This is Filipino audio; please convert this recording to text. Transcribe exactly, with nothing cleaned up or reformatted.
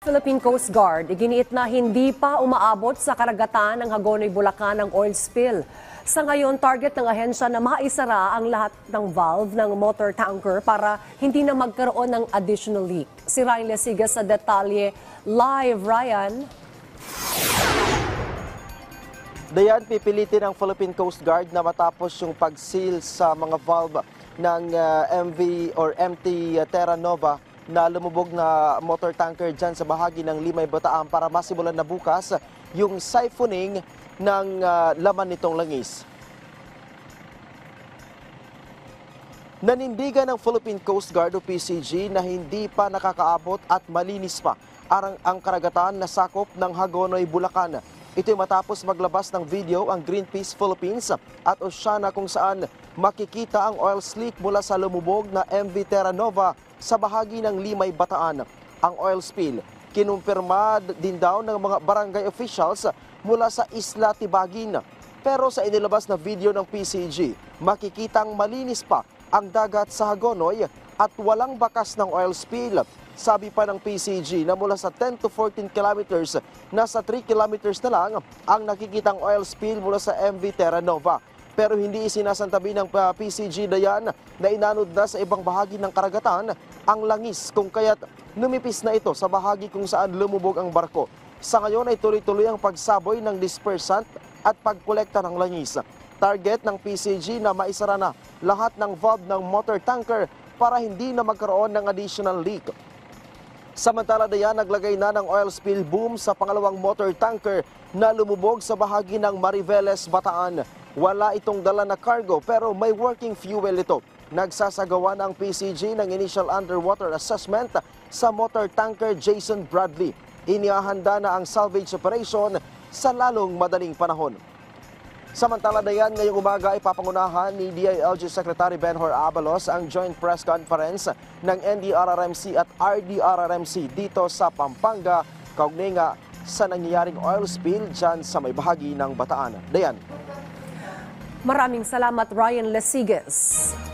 Philippine Coast Guard, iginiit na hindi pa umaabot sa karagatan ng Hagonoy, Bulacan ang oil spill. Sa ngayon, target ng ahensya na maisara ang lahat ng valve ng motor tanker para hindi na magkaroon ng additional leak. Si Ryan Lesiga sa detalye. Live, Ryan. Dayan, pipilitin ng Philippine Coast Guard na matapos yung pag-seal sa mga valve ng uh, M V or M T Terra Nova na lumubog na motor tanker dyan sa bahagi ng Limay, Bataan para masimulan na bukas yung siphoning ng uh, laman nitong langis. Nanindigan ng Philippine Coast Guard o P C G na hindi pa nakakaabot at malinis pa ang, ang karagatan na sakop ng Hagonoy, Bulacan. Ito'y matapos maglabas ng video ang Greenpeace Philippines at Oceana kung saan makikita ang oil slick mula sa lumubog na M V Terra Nova sa bahagi ng Limay, Bataan. Ang oil spill, kinumpirma din daw ng mga barangay officials mula sa Isla Tibagin. Pero sa inilabas na video ng P C G, makikitang malinis pa ang dagat sa Hagonoy at walang bakas ng oil spill. Sabi pa ng P C G na mula sa ten to fourteen kilometers, nasa three kilometers na lang ang nakikitang oil spill mula sa M V Terra Nova. Pero hindi isinasantabi ng P C G Dayan na inanod na sa ibang bahagi ng karagatan ang langis kung kaya't numipis na ito sa bahagi kung saan lumubog ang barko. Sa ngayon ay tuloy-tuloy ang pagsaboy ng dispersant at pagkolekta ng langis. Target ng P C G na maisara na lahat ng valve ng motor tanker para hindi na magkaroon ng additional leak. Samantala Dayan, naglagay na ng oil spill boom sa pangalawang motor tanker na lumubog sa bahagi ng Mariveles, Bataan. Wala itong dala na cargo pero may working fuel ito. Nagsasagawa ng P C G ng initial underwater assessment sa motor tanker Jason Bradley. Inihahanda na ang salvage operation sa lalong madaling panahon. Samantala Dayan, ngayong umaga ay papangunahan ni D I L G Secretary Benhur Abalos ang joint press conference ng N D R R M C at R D R R M C dito sa Pampanga, kaugnay nga sa nangyayaring oil spill dyan sa may bahagi ng Bataan. Dayan. Maraming salamat, Ryan Lesigas.